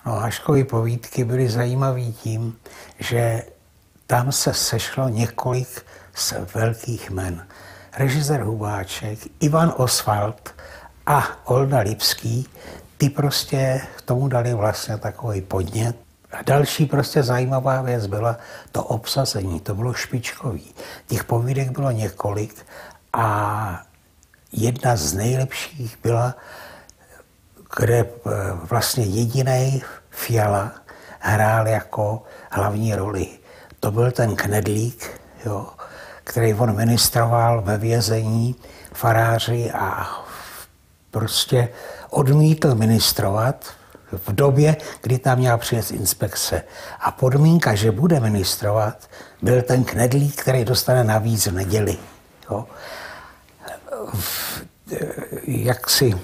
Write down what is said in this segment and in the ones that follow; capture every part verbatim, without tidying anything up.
No, Haškovy povídky byly zajímavé tím, že tam se sešlo několik z velkých jmen. Režisér Hubáček, Ivan Osvald a Olda Lipský, ty prostě tomu dali vlastně takový podnět. A další prostě zajímavá věc byla to obsazení, to bylo špičkový. Těch povídek bylo několik a jedna z nejlepších byla, kde vlastně jedinej Fiala hrál jako hlavní roli. To byl ten Knedlík, jo, který on ministroval ve vězení faráři a prostě odmítl ministrovat v době, kdy tam měla přijet inspekce. A podmínka, že bude ministrovat, byl ten Knedlík, který dostane navíc v neděli. Jo. Jak si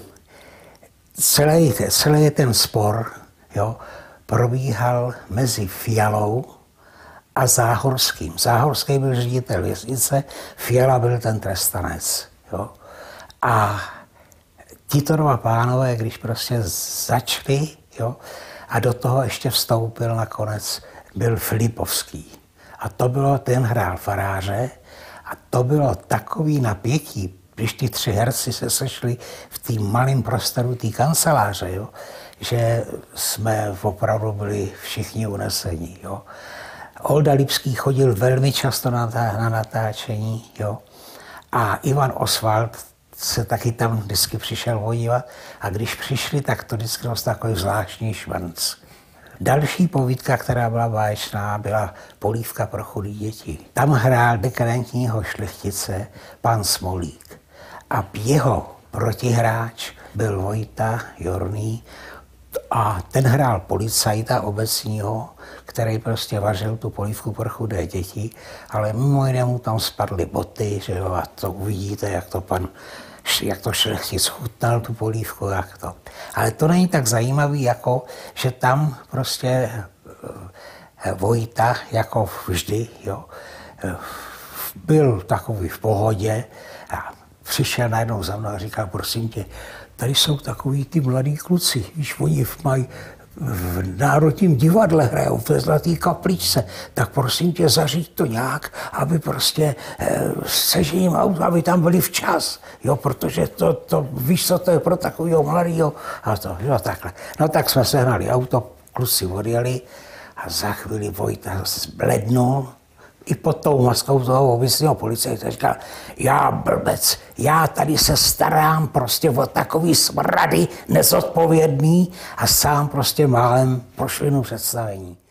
celý, celý ten spor, jo, probíhal mezi Fialou a Záhorským. Záhorský byl ředitel věznice, Fiala byl ten trestanec. Jo. A tito dva pánové, když prostě začali, jo, a do toho ještě vstoupil nakonec, byl Filipovský. A to bylo, ten hrál faráře a to bylo takový napětí, když ty tři herci se sešli v tým malém prostoru té kanceláře, jo, že jsme opravdu byli všichni unesení. Jo. Olda Lipský chodil velmi často na, na natáčení, jo, a Ivan Osvald se taky tam vždycky přišel podívat a když přišli, tak to vždycky dostal takový zvláštní švanc. Další povídka, která byla báječná, byla Polívka pro chudé děti. Tam hrál dekadentního šlechtice pan Smolík a jeho protihráč byl Vojta Jorný a ten hrál policajta obecního, který prostě vařil tu polívku pro chudé děti, ale mimo jiné mu tam spadly boty, že jo, a to uvidíte, jak to pan jak to šlechtic chutnal tu polívku, jak to. Ale to není tak zajímavý, jako že tam prostě Vojta, jako vždy, jo, byl takový v pohodě a přišel najednou za mnou a říkal, prosím tě, tady jsou takový ty mladí kluci, víš, oni mají v Národním divadle hrajou v té Zlatý kapličce, tak prosím tě zaříď to nějak, aby prostě sež jim auto, aby tam byli včas, jo, protože to, to, víš, co to je pro takového mladého, a to, jo, takhle. No tak jsme sehnali auto, kluci odjeli a za chvíli Vojta zblednul, i pod tou maskou toho obecního policajta říkal, já blbec, já tady se starám prostě o takový smrady nezodpovědný a sám prostě málem pošvinu představení.